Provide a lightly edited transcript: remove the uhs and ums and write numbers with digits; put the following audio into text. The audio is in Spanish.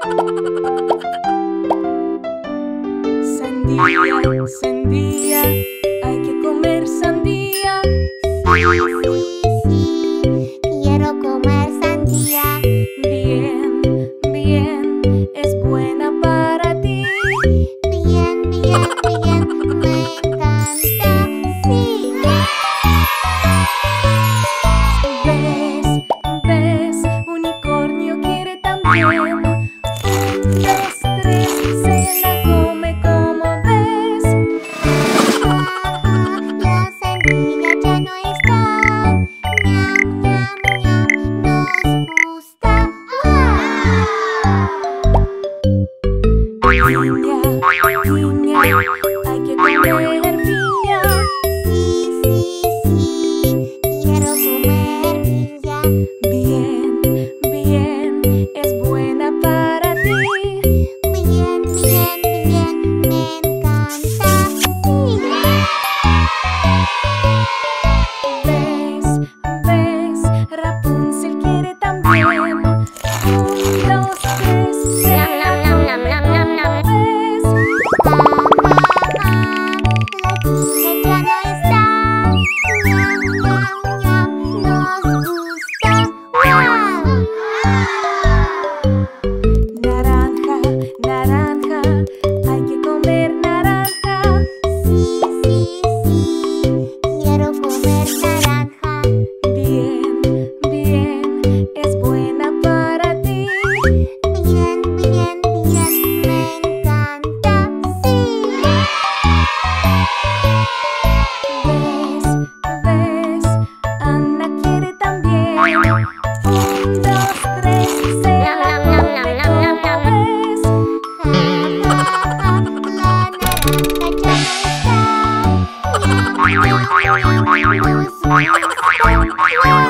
Sandía, sandía, hay que comer sandía. Sí, quiero comer sandía. Bien, bien, es buena para ti. Bien, bien, bien, me encanta. Sí. ¿Ves? ¿Ves? Unicornio quiere también. 1, 2, 3, se la come como ves. La sandía ya no está. Ñam, ñam, ñam, nos gusta. Piña, hay que comer piña. Sí, sí, sí, quiero comer piña. Bien, bien, es buena para ti. Bien, bien, bien, me encanta. Sí. ¿Ves? ¿Ves? Rapunzel quiere también. 1, 2, 3, se la come como ves. La piña ya no está. Ñam, ñam, ñam, nos gusta. Naranja, naranja, hay que comer naranja. Sí, sí, sí, quiero comer naranja. Bien, bien, es buena para ti. Bien, bien, bien, me encanta. Sí. ¿Ves? ¿Ves? Ana quiere también. 1, 2, 3, se la come como ves. La naranja ya no está. Ñam, ñam, ñam, nos gusta.